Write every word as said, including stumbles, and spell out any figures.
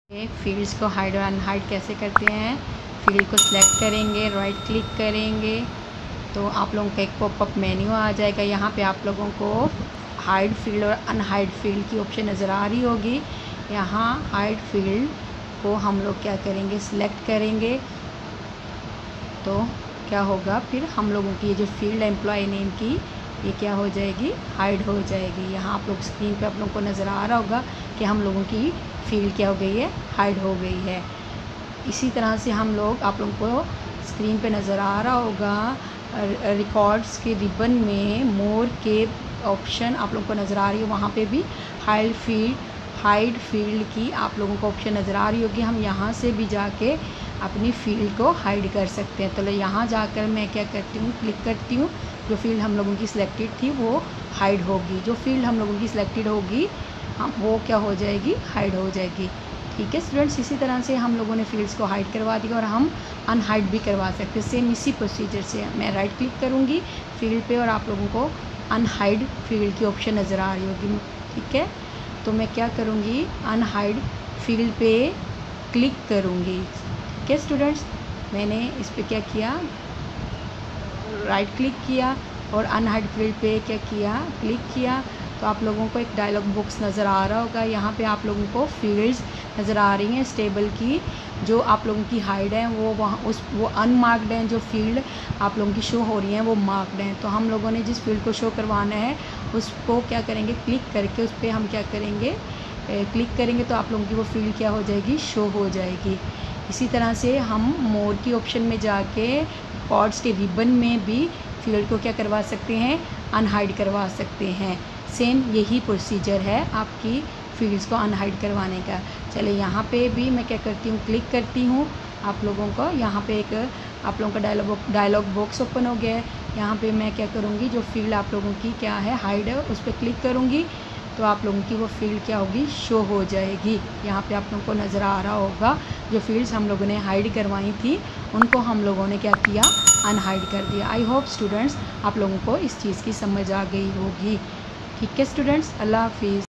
Fields को hide और unhide कैसे करते हैं। फील्ड को सिलेक्ट करेंगे, राइट क्लिक करेंगे तो आप लोगों का एक पॉपअप मेन्यू आ जाएगा। यहाँ पे आप लोगों को हाइड फील्ड और अनहाइड फील्ड की ऑप्शन नज़र आ रही होगी। यहाँ हाइड फील्ड को हम लोग क्या करेंगे, सिलेक्ट करेंगे तो क्या होगा, फिर हम लोगों की ये जो फील्ड एम्प्लॉय नेम की ये क्या हो जाएगी, हाइड हो जाएगी। यहाँ आप लोग स्क्रीन पे आप लोगों को नज़र आ रहा होगा कि हम लोगों की फील्ड क्या हो गई है, हाइड हो गई है। इसी तरह से हम लोग आप लोगों को स्क्रीन पे नज़र आ रहा होगा रिकॉर्ड्स के रिबन में मोर के ऑप्शन आप लोगों को नज़र आ रही है। वहाँ पे भी हाइड फील्ड हाइड फील्ड की आप लोगों को ऑप्शन नज़र आ रही होगी। हम यहाँ से भी जाके अपनी फील्ड को हाइड कर सकते हैं। तो यहाँ जाकर मैं क्या करती हूँ, क्लिक करती हूँ। जो फील्ड हम लोगों की सिलेक्टेड थी वो हाइड होगी। जो फील्ड हम लोगों की सिलेक्टेड होगी हम वो क्या हो जाएगी, हाइड हो जाएगी। ठीक है स्टूडेंट्स, इसी तरह से हम लोगों ने फील्ड्स को हाइड करवा दिया और हम अनहाइड भी करवा सकते हैं। सेम इसी प्रोसीजर से मैं राइट क्लिक करूँगी फील्ड पे और आप लोगों को अनहाइड फील्ड की ऑप्शन नज़र आ रही होगी। ठीक है, तो मैं क्या करूँगी, अनहाइड फील्ड पे क्लिक करूँगी। ठीक है स्टूडेंट्स, मैंने इस पर क्या किया, राइट क्लिक किया और अनहाइड फील्ड पे क्या किया, क्लिक किया। तो आप लोगों को एक डायलॉग बॉक्स नज़र आ रहा होगा। यहाँ पे आप लोगों को फील्ड्स नज़र आ रही हैं स्टेबल की, जो आप लोगों की हाइड है वो वहाँ उस वो अनमार्क्ड हैं। जो फील्ड आप लोगों की शो हो रही हैं वो मार्क्ड हैं। तो हम लोगों ने जिस फील्ड को शो करवाना है उसको क्या करेंगे, क्लिक करके उस पर हम क्या करेंगे, क्लिक करेंगे तो आप लोगों की वो फील्ड क्या हो जाएगी, शो हो जाएगी। इसी तरह से हम मोर की ऑप्शन में जाके रिकॉर्ड्स के रिबन में भी फील्ड को क्या करवा सकते हैं, अनहाइड करवा सकते हैं। सेम यही प्रोसीजर है आपकी फील्ड्स को अनहाइड करवाने का। चलिए यहाँ पे भी मैं क्या करती हूँ, क्लिक करती हूँ। आप लोगों को यहाँ पे एक आप लोगों का डायलॉग डायलॉग बॉक्स ओपन हो गया है। यहाँ पे मैं क्या करूँगी, जो फील्ड आप लोगों की क्या है, हाइड है, उस पर क्लिक करूँगी तो आप लोगों की वो फील्ड क्या होगी, शो हो जाएगी। यहाँ पे आप लोगों को नज़र आ रहा होगा जो फील्ड्स हम लोगों ने हाइड करवाई थी उनको हम लोगों ने क्या किया, अनहाइड कर दिया। आई होप स्टूडेंट्स आप लोगों को इस चीज़ की समझ आ गई होगी। ठीक है स्टूडेंट्स, अल्लाह हाफिज़।